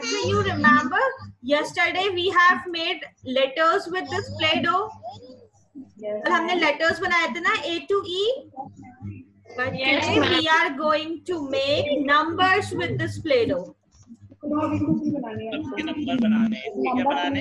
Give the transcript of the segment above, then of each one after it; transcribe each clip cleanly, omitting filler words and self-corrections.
So you remember yesterday we have made letters with this Play-Doh. कल हमने letters बनाए थे ना, A to E. But today we are going to make numbers with this Play-Doh. Number बनाने क्या बनाने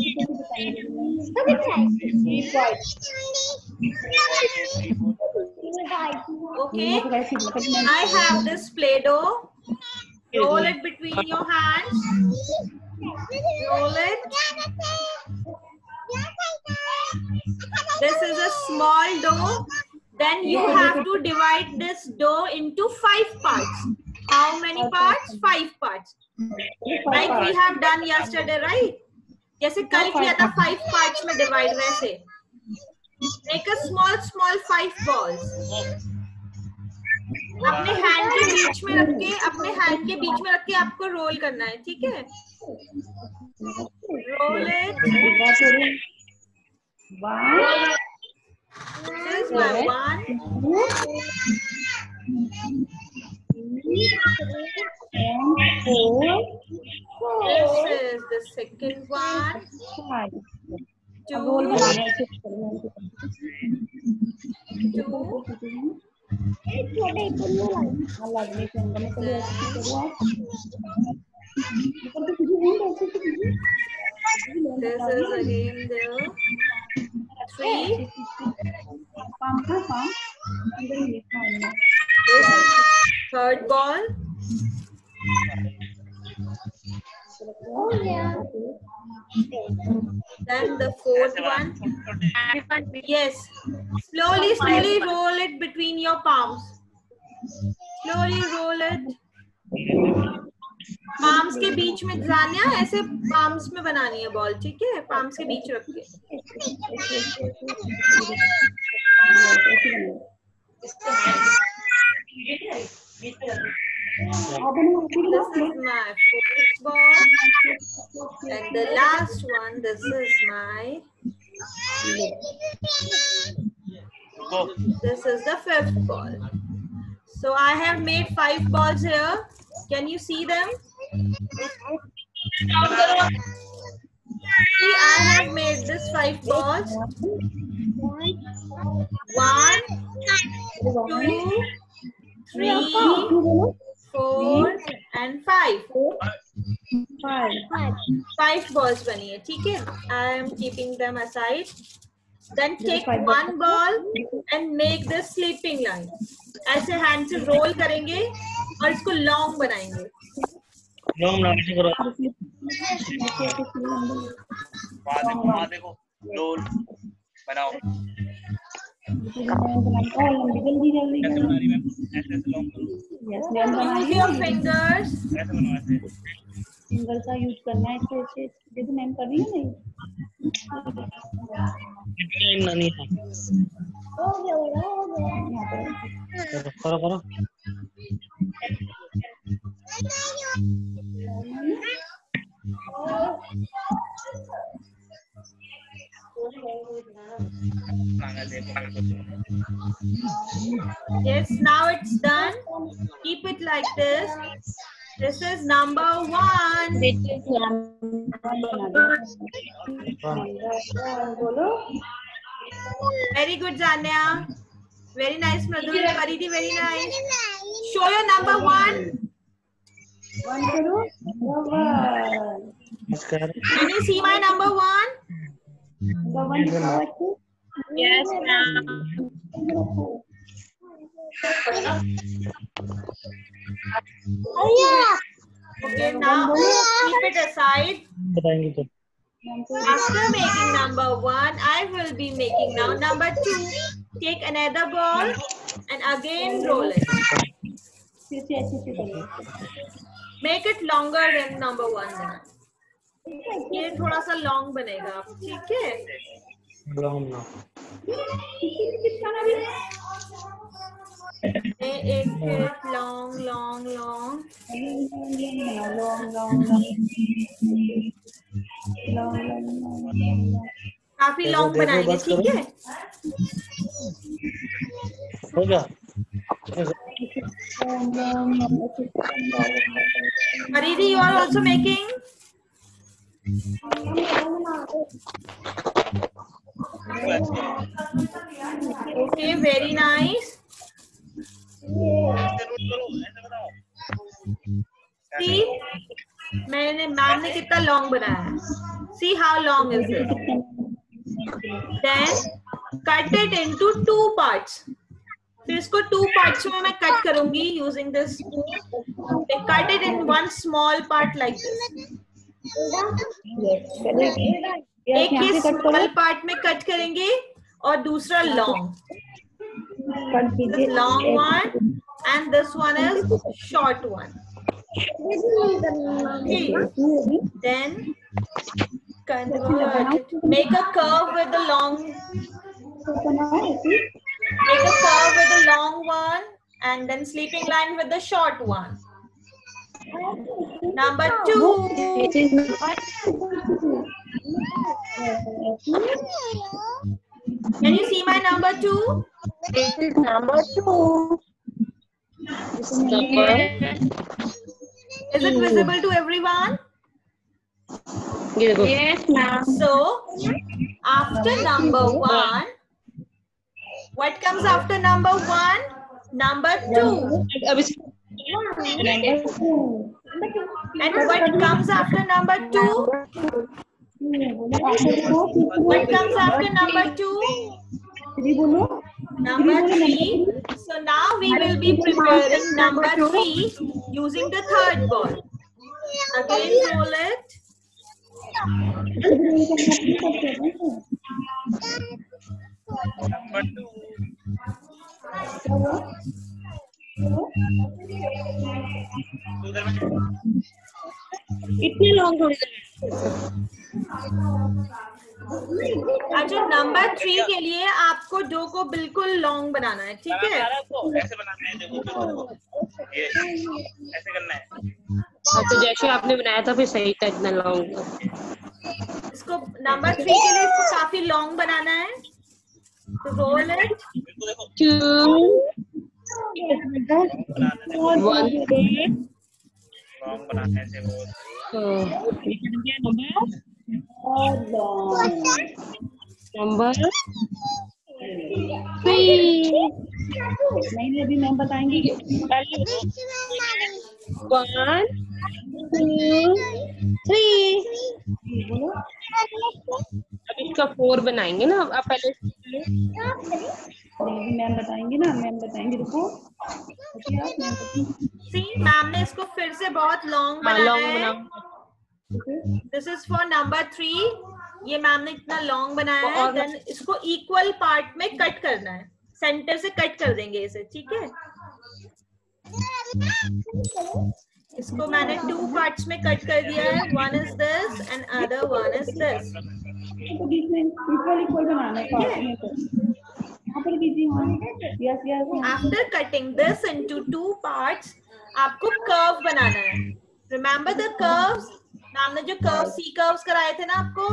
Okay, I have this Play-Doh. Roll it between your hands. Roll it. This is a small dough. Then you have to divide this dough into 5 parts. How many parts? 5 parts. Like we have done yesterday, right? जैसे कल किया था 5 parts में divide वैसे. Make a small 5 balls. अपने hand के बीच में रख के आपको roll करना है, ठीक है? Roll it. This is my 1. This is the second one. 2. 2. This is again there. 3. Third ball. Then the fourth one. Yes. Slowly roll it between your palms. Slowly roll it. Palms के बीच में जानिया ऐसे palms में बनानी है ball, ठीक है? Palms के बीच रख के. This is my fourth ball, and the last one. This is my. This is the 5th ball. So I have made 5 balls here. Can you see them? See, I have made this 5 balls. 1, 2, 3, 4 and 5. 5 balls बनी है, ठीक है? I am keeping them aside. Then take 1 ball and make this sleeping line. ऐसे hand से roll करेंगे और इसको long बनाएंगे. long करो. देखो roll बनाओ. Use your fingers. फिंगर का यूज करना है ऐसे जैसे मैम कर रही है नहीं करो Yes, now it's done. Keep it like this. This is number 1. Very good, Janya. Very nice, Madhuri. Paridi, very nice. Show your number 1. Can you see my number 1? Yes, ma'am. Okay, now keep it aside. After making number 1, I will be making now number 2. Take another ball and again roll it. Make it longer than number 1. ये थोड़ा सा long बनेगा, ठीक है? long ना. एक long. काफी long बनाएंगे, ठीक है? हो गया. Paridi, you are also making. Okay, very nice. See, ma'am ने कितना लॉन्ग बनाया है. See how long is it? Then cut it into 2 parts. फिर इसको 2 parts में मैं कट करूंगी using this spoon. They cut it in one small part like this. एक ये small part में कट करेंगे और दूसरा long. This long one and this one is short one. Okay. Then convert. Make a curve with the long. Make a curve with the long one and then sleeping line with the short one. Number 2. Can you see my number 2? This is number 2. Is it visible to everyone? Yes, ma'am. So, after number 1, what comes after number 1? Number 2. And what comes after number 2? What comes after number 2? Number 3. So now we will be preparing number 3 using the third ball. Again, roll it. Number 2. इतनी long थोड़ी अच्छा, number 3 के लिए आपको dough को बिल्कुल long बनाना है, ठीक है? ऐसे बनाना है, देखो ये ऐसे करना है. तो जैसे आपने बनाया था फिर सही था, इतना लॉन्ग. इसको नंबर 3 के लिए इसको काफी लॉन्ग बनाना है. तो रोल इट. 2 1 लॉन्ग बनाना है ऐसे बहुत. नंबर 3. नहीं अभी मैम बताएंगी. 1 2 3. अब इसका 4 बनाएंगे ना. आप पहले मैम बताएंगी ना. मैम बताएंगी. रुको. मैम ने इसको फिर से बहुत लॉन्ग बनाना है. This is for number 3. ये मैम ने इतना लॉन्ग बनाया है. देन इसको इक्वल पार्ट में कट करना है. सेंटर से कट कर देंगे इसे, ठीक है? इसको मैंने 2 पार्ट्स में कट कर दिया है. One is this and other one is this. Equal बनाना है. After cutting this into 2 parts, आपको कर्व बनाना है. Remember the curves? मैम ने जो कर्व C कर्व्स कराए थे ना आपको.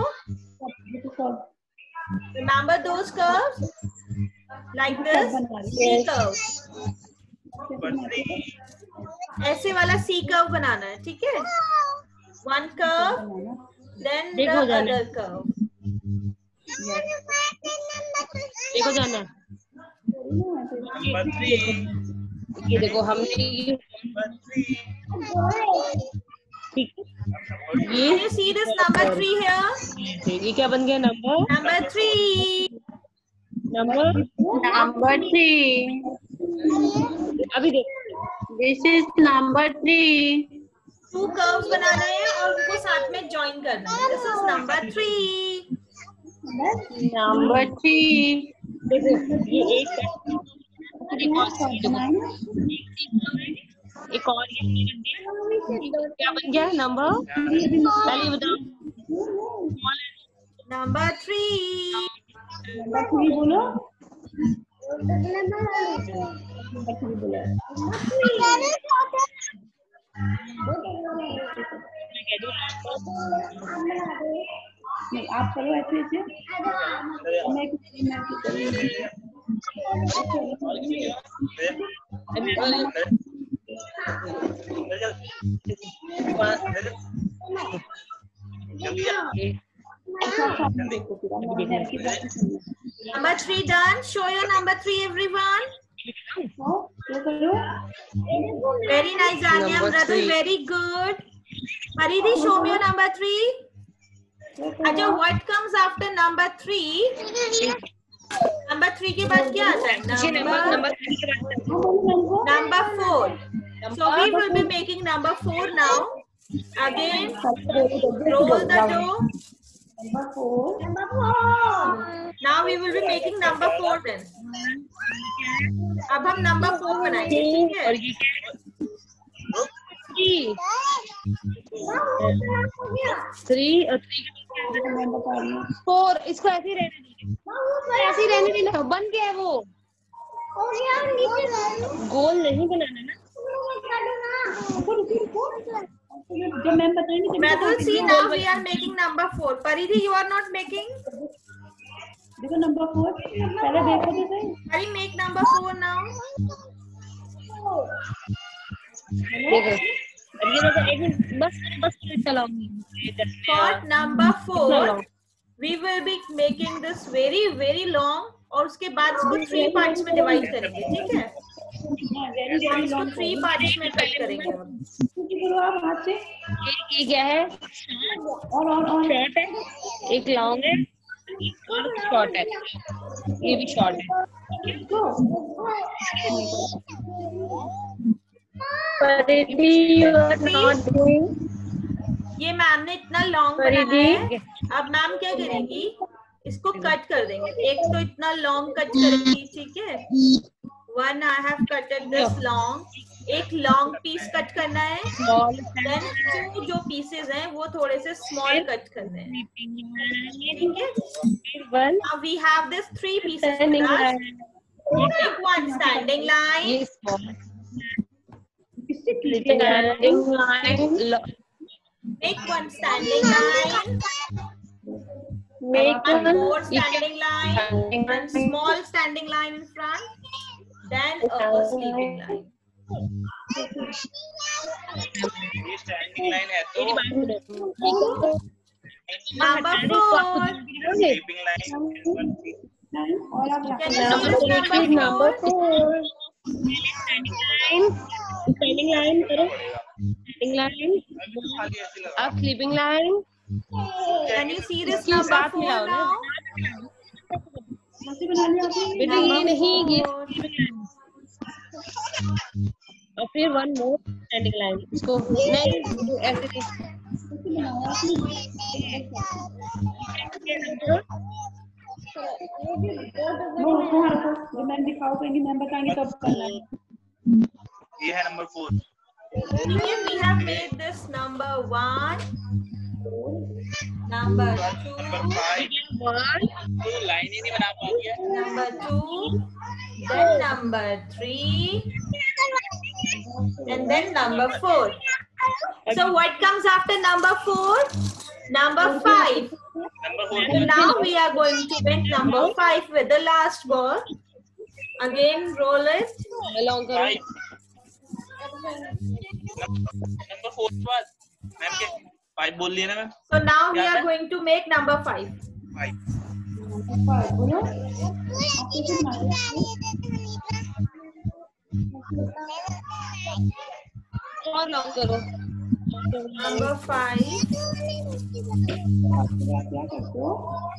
Remember those curves? Like this, C curves. ऐसे वाला C कर्व बनाना है, ठीक है? One curve, then the other curve. देखो जाना. Number 3. ये देखो हमने ठीक है. Can you see this number 3 here? ये क्या बन गया? Number 3. नंबर 3. अभी देखो. This is number 3. 2 कर्व्स बनाना है और उनको साथ में ज्वाइन करना है. This is number 3. Number 3. देखो ये एक और क्या बन गया? नंबर पहले बताओ. Number 3. बोलो. नहीं आप चलो ऐसे मैं जल्दी जा। देखो फिर मैम की प्रैक्टिस करना। Number 3 done. Show your number 3, everyone. क्या करो? Very nice, Anya. Number Brother, 3. very good. Haridhi, show me your number 3. अच्छा, what comes after number 3? Number 3 के बाद क्या आता है? Number 4. So we will be making number 4 now. Again, roll the dough. Number 4. Now we will be making number 4 then. अब हम number 4 बनाएंगे, ठीक है? और ये क्या है? 3 और 3 मैं बता रही हूँ। 4। इसको ऐसे ही रहने दीजिए, ऐसे ही रहने देना। बन गया है वो। गोल नहीं बनाना ना। जब मैम बताएंगे Madhul, see, now we are making number 4. Paridhi, you are not making? देखो नंबर 4 पहले देखो तो सही। Hari, make number 4 now. देखो ये एक बस चलाऊंगी। For number 4, we will be making this very very long और उसके बाद इसको 3 parts में divide करेंगे, ठीक है? हम इसको 3 parts में कट करेंगे अब। करो आप हाथ से। ये क्या है? और शॉर्ट है, एक लॉन्ग है, और शॉर्ट है। ये भी शॉर्ट है। ये मैम ने इतना लॉन्ग बनाया है। अब मैम क्या करेगी, इसको कट कर देंगे। एक तो इतना लॉन्ग कट करेगी, ठीक है? 1 I have cutted this long. एक लॉन्ग पीस कट करना है। देन 2 जो पीसेस हैं वो थोड़े से स्मॉल कट करने हैं, ठीक है? Now we have this 3 pieces with us. Make one standing line. Make one standing line. Make one more standing line. One small standing line in front. Then a sleeping line. ये standing line है तो Number 4. Sleeping line. और आप Can you see this number 4? Standing line करो। Standing line, खाली ऐसे लगा। अब sleeping line. Can you see this इसकी number साथ 4 मिलाओ ना। now? कैसे बना लिया आपने? बेटा ये नहीं, ये और फिर 1 मोर स्टैंडिंग लाइन। इसको नहीं ऐसे नहीं। जब मैम दिखाओ कहेंगे मैम बताएंगे तब करना है। ये है number 4। Here we have made this number 1, number 2, number 5 तो लाइन ही नहीं बना पा रही है। number 2, then number 3, and then number 4. So what comes after number 4? Number 5. Number 4 And now we are going to make number 5 with the last ball. Again, roll it. Long करो। Number 4 के बाद ma'am के 5 बोल दिए ना ma'am. So now we are going to make number 5. 5 बोलो आप कैसे बना रहे हो? और लॉन्ग करो। Number 5. आप क्या करते हो?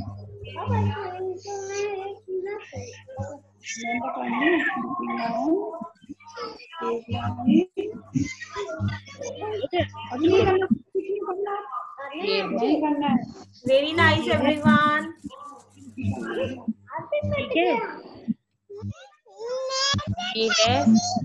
मैम बताएंगे अभी नहीं करना है। Very nice, everyone. ठीक है, ये है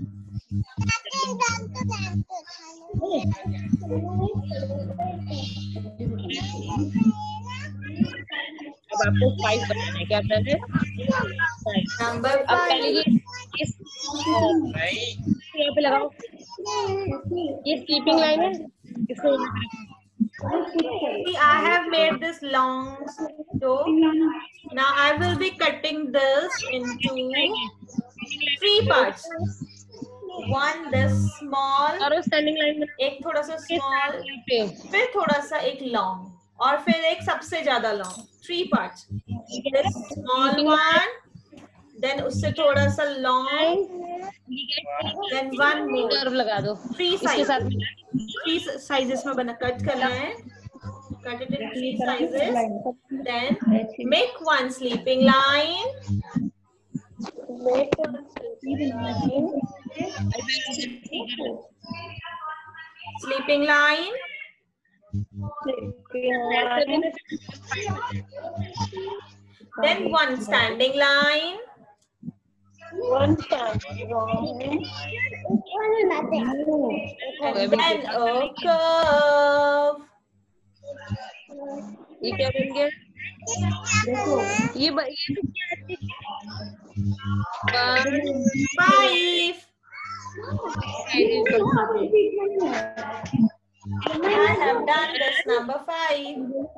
अब आपको 5 बनाना है। क्या करना है? 5। Number अब पहले 5. इस नहीं यहाँ पे लगाओ। ये स्लीपिंग लाइन है, इसको See, I have made this long dough. Now I will be cutting this into 3 parts. One this small, और स्टैंडिंग लाइन में एक थोड़ा सा small, पे फिर थोड़ा सा एक long. और फिर एक सबसे ज्यादा long, 3 parts. This small one, then उससे थोड़ा सा long, then one more. Curve लगा दो 3 इसके साथ sizes. 3 sizes में बना कट करना है. Cut it in 3 sizes. Then make one sleeping line. Sleeping line. Then one standing line. And then a curve. ये क्या बन गया? ये 5. I have done this number 5.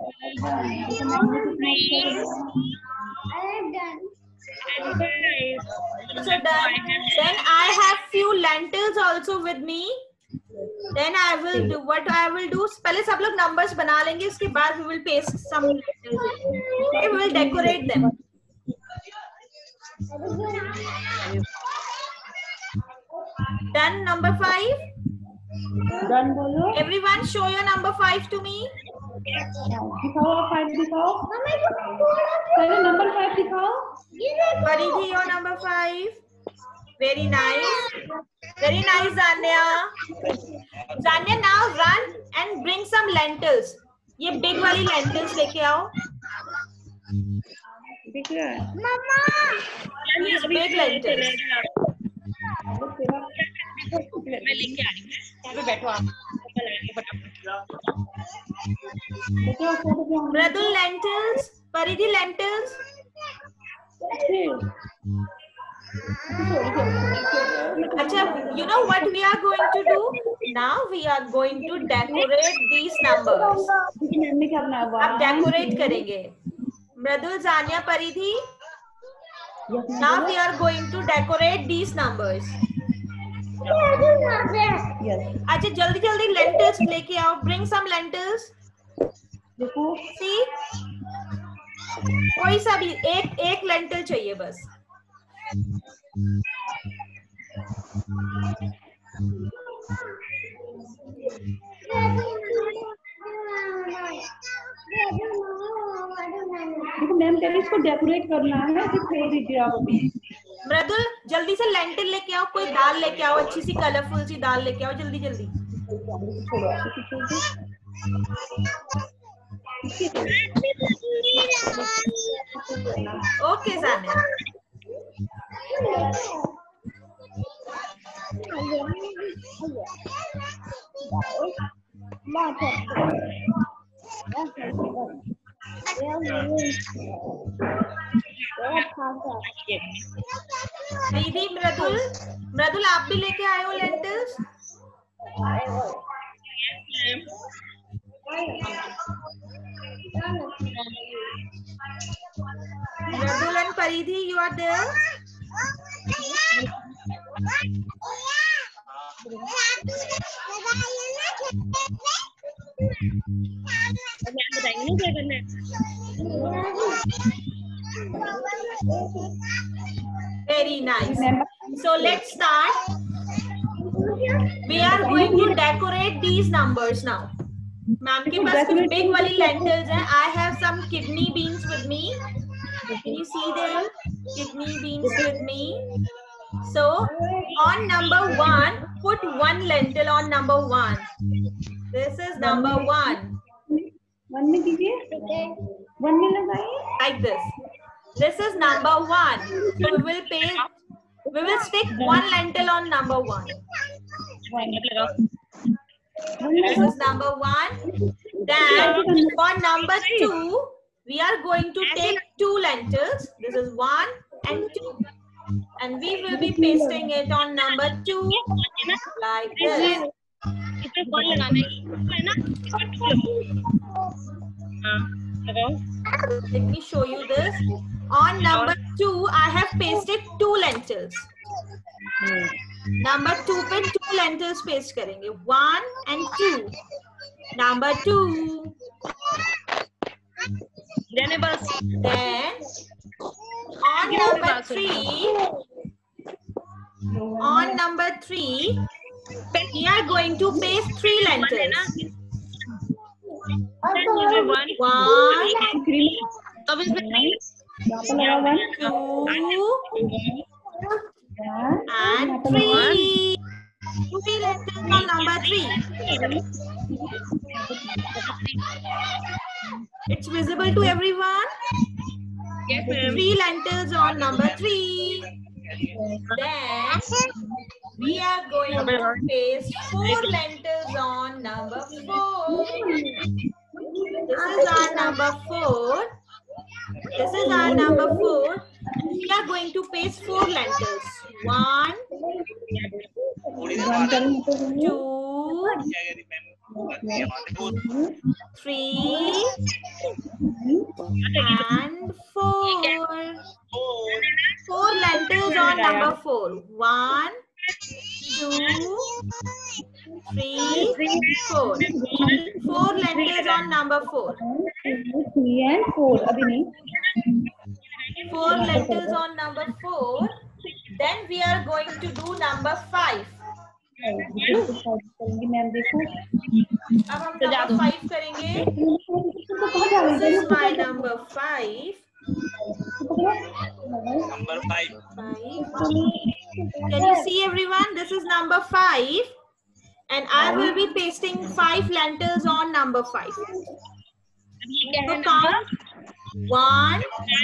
So done. Then I have few lentils also with me. Then I will do what I will do. पहले सब लोग numbers बना लेंगे. इसके बाद we will paste some lentils. Okay, we will decorate them. Done number 5. Done बोलो. Everyone show your number 5 to me. दिखाओ 5 दिखाओ. पहले नंबर 5 दिखाओ. Paridhi, your number 5. Very nice. Very nice, Zanya. Zanya, now run and bring some lentils. ये big वाली lentils लेके आओ. दिख रहा है. These big lentils. मैं लेके आ रही हूँ. यहाँ पे बैठो आप. Mradul lentils. Paridhi lentils. Acha, you know what we are going to do? Now we are going to decorate these numbers. अब decorate करेंगे. Mradul, Zanya, Paridhi. Now we are going to decorate these numbers. अच्छा जल्दी जल्दी lentils लेके आओ. Bring some lentils. See? कोई सा भी एक lentil चाहिए बस. देखो मैम कह रही इसको डेकोरेट करना है तो छोड़ दीजिए आप अभी. मृदुल जल्दी से लेंटिल लेके आओ. कोई दाल लेके आओ. अच्छी सी कलरफुल सी दाल लेके आओ. जल्दी जल्दी. ओके सानिया. दीदी मृदुल आप भी लेके आए हो lentils. Mridul and Paridhi, you are there. बताएंगे क्या करना है. Very nice. So let's start. We are going to decorate these numbers now. Ma'am के पास कुछ big वाली lentils हैं. I have some kidney beans with me. Can you see them? Kidney beans with me. So on number 1, put one lentil on number 1. This is number 1. 1 में कीजिए. 1 में लगाइए. Like this. This is number 1. So we will stick one lentil on number 1. This is number 1. Then for number 2, we are going to take 2 lentils. This is 1 and 2. And we will be pasting it on number 2 like this. इसमें कौन लगाना है ना? Let me show you this. On number 2, I have pasted 2 lentils. Number 2 पे 2 lentils paste करेंगे. 1 and 2. Number 2. Then on number three, we are going to paste 3 lentils. 1, 2 and 3. 3 lentils on number 3. It's visible to everyone? yes, ma'am. 3 lentils on number 3. Then we are going to paste 4 lentils on number 4. This is our number 4. This is our number 4. We are going to paste 4 lentils. 1, 2, 3, and 4. 4 lentils on number 4. 1, 2, 3, 4. 4 lentils on number 4. 3 and 4. अभी नहीं. 4 lentils on number 4. Then we are going to do number 5. करेंगे ma'am देखो. अब हम number 5 करेंगे. This is my number 5. Number 5. 5. Can you see everyone? This is number 5. And I will be pasting 5 lentils on number 5. So count. 1,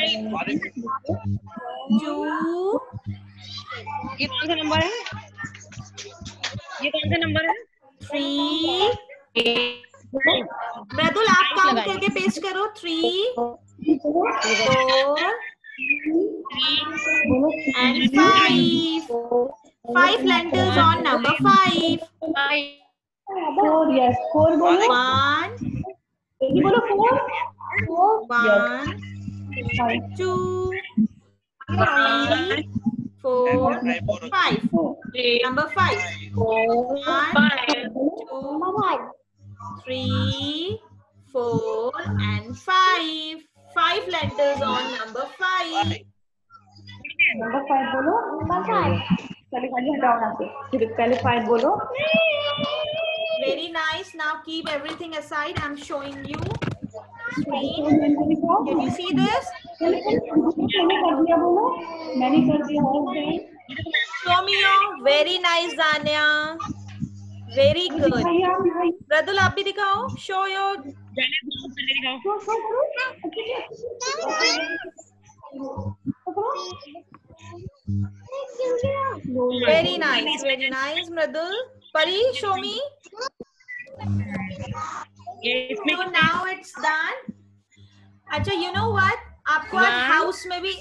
2. ये कौन सा number है? ये कौन सा नंबर है? 3. मृदुल आप काउंट करके पेस्ट करो. 3, 4 and 5. 5 lentils on number 5. 4 yes 4 बोलो. 1, ये बोलो 4. 1, 2, 3, 4, 5. Number 5. 1, 2, 3, 4 and 5. 5 lentils on number 5. Number 5 बोलो. पहले खाली हटाओ ना से. फिर पहले 5 बोलो. Very nice. Now keep everything aside. I'm showing you. Screen. मैंने Can you see this? कर दिया बोलो. मैंने कर दिया और Show me your. Very nice, Zania. Very good. Radul, आप भी दिखाओ. Show your. Very nice. Very nice, Mradul. Pari, show me. So now it's done. अच्छा, you know what? आपको आज हाउस में भी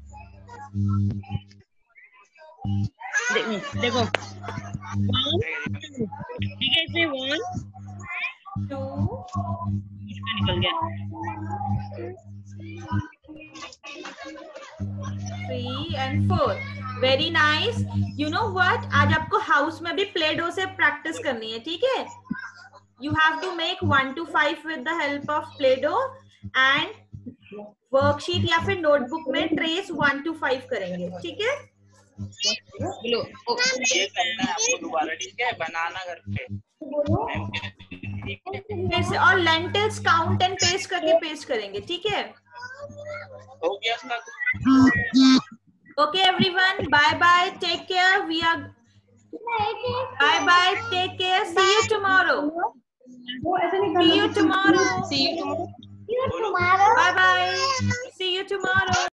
देखो ठीक है. इसमें 1, 2, निकल गया. 3 and 4. Very nice. You know what? आज आपको हाउस में भी प्ले डो से प्रैक्टिस करनी है. ठीक है? You have to make 1 to 5 with the help of play doh and worksheet या फिर नोटबुक में ट्रेस 1 to 5 करेंगे. ठीक है? ये करना है आपको दोबारा. ठीक है? बनाना घर पे. फिर से और लेंटिल्स काउंट एंड पेस्ट करके पेस्ट करेंगे. ठीक है? हो गया इसका. Okay everyone, bye bye, take care. We are bye bye, take care. See you tomorrow. See you tomorrow. See you tomorrow. Bye bye. See you tomorrow.